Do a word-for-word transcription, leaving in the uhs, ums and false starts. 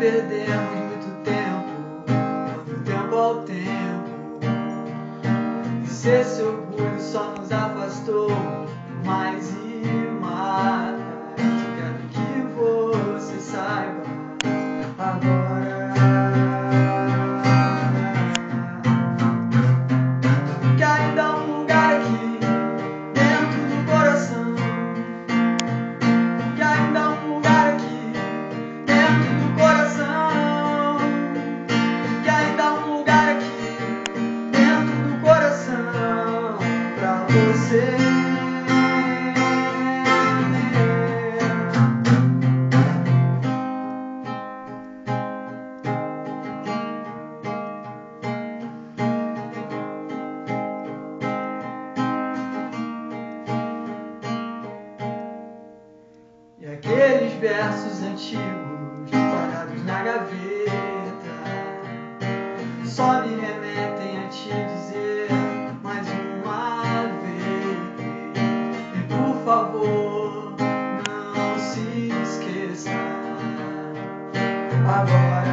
perdemos muito tempo, dando tempo ao tempo. E se esse orgulho só nos afastou mais e mais, eu quero que você saiba agora que ainda há um lugar aqui dentro do coração, que ainda há um lugar aqui dentro do coração, que ainda há um lugar aqui dentro do coração pra você. E aqueles versos antigos guardados na gaveta só me remetem a te dizer mais uma vez: e por favor, não se esqueça agora